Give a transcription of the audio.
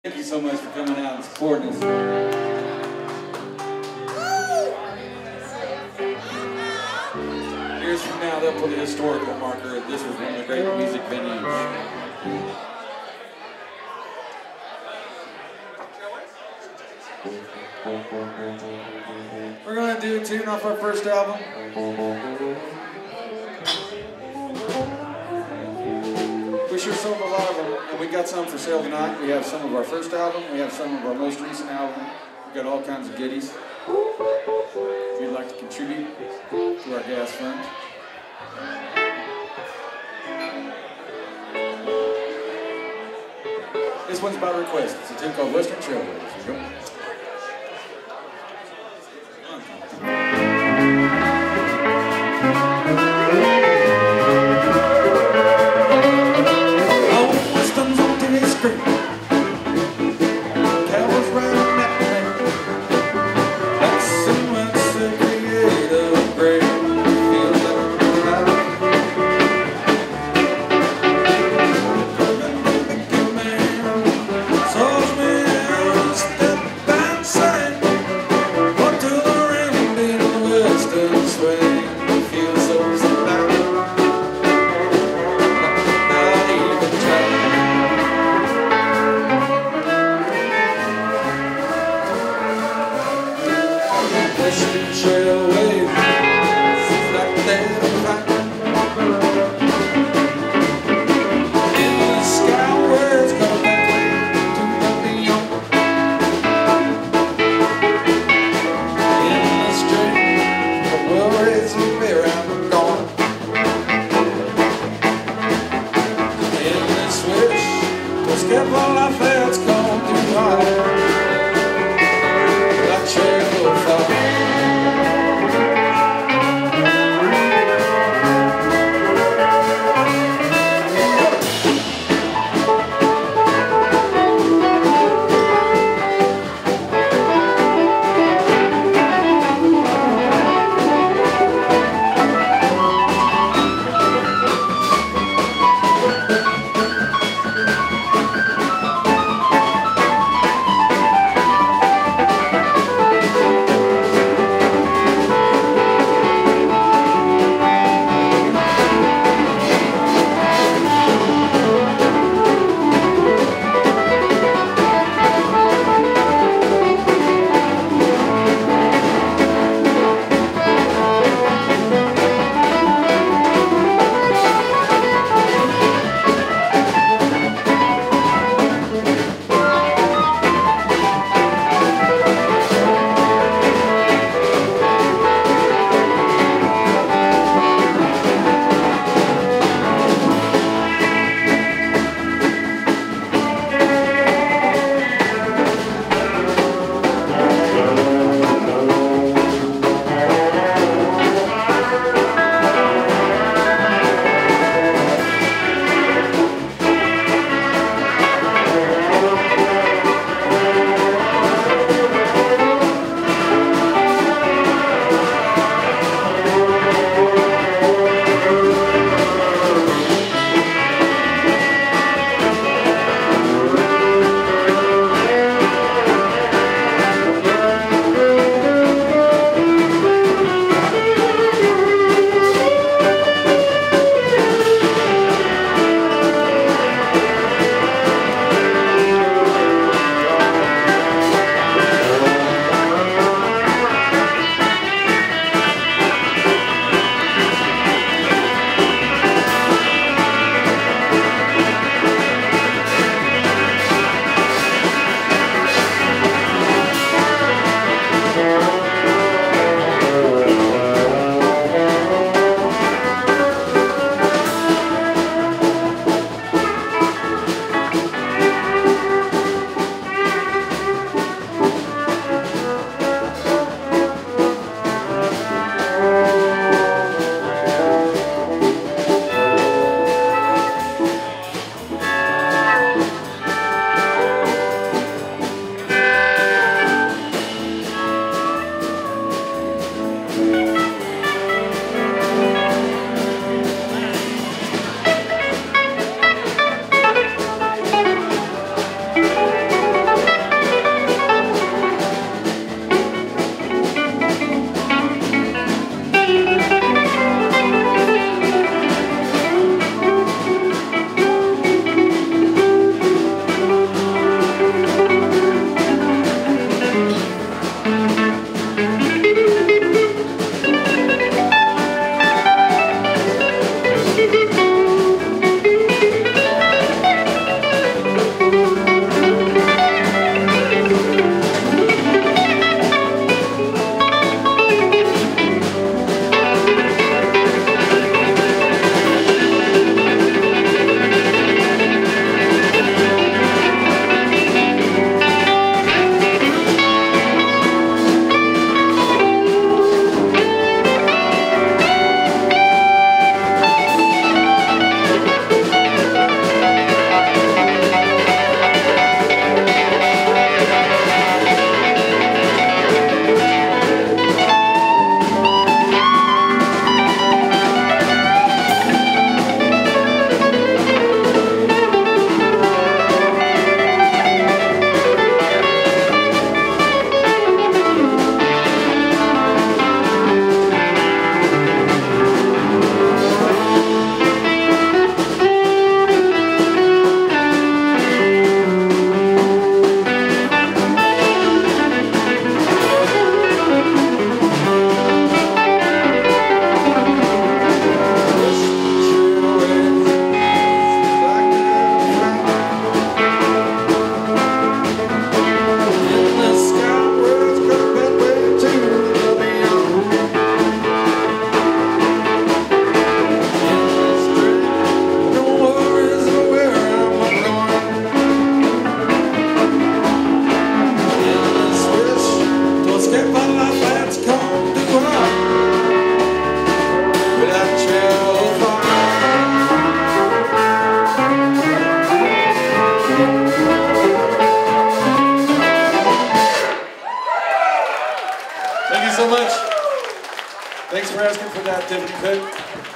Thank you so much for coming out and supporting us. Years from now, they'll put a historical marker. This was one of the great music venues. We're going to do a tune off our first album. We sure sold a lot of them, and we got some for sale tonight. We have some of our first album, we have some of our most recent album. We've got all kinds of goodies. If you'd like to contribute to our gas fund. This one's by request. It's a tune called Western Trailways. Here we go. Step back. Thanks for asking for that, Tiffany Cook.